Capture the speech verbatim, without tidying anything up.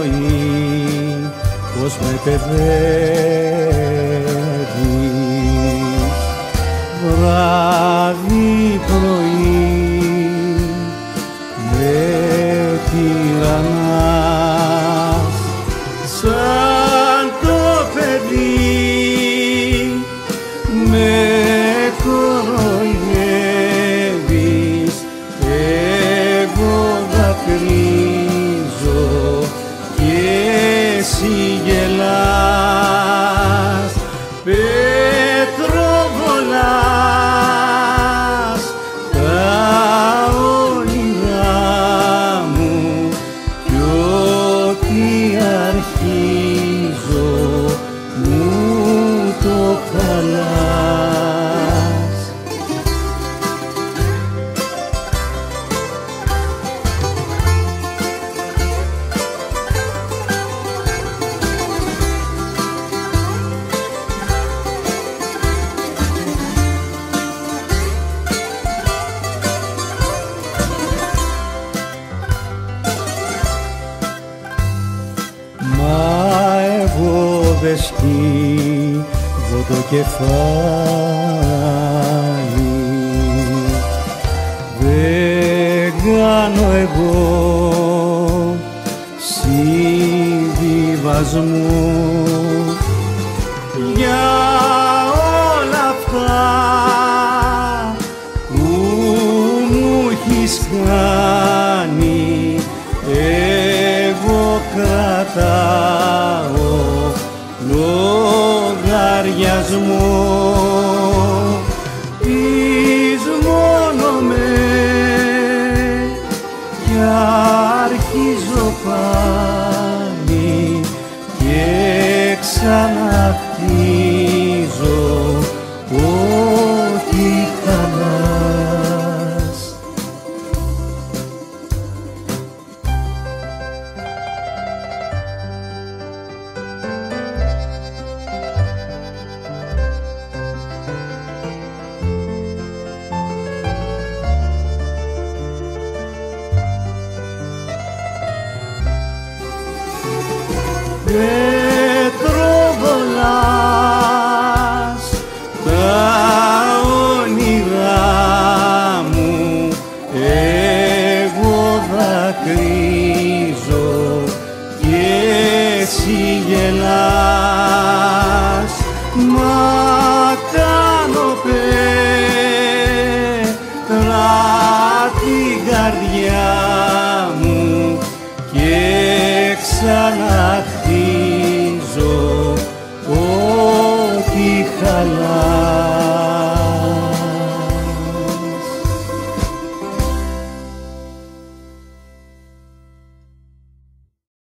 πρωί πως με παιδεύεις, βράδυ πρωί με τυραννάς σαν το παιδί με κοροϊδεύεις, εγώ δακρύζω και εσύ γελάς, πετροβολάς τα όνειρά μου κι ό,τι αρχίζω μου το χαλάς. Μα εγώ δε σκύβω το κεφάλι, δεν κάνω εγώ συμβιβασμούς για όλα αυτά που μου έχεις κάνει. Εγώ κρατάω λογαριασμό, εις μόνο με κι αρχίζω πάλι και ξαναχτίζω ό,τι χαλάς. Πετροβολάς τα όνειρά μου, εγώ δάκρυ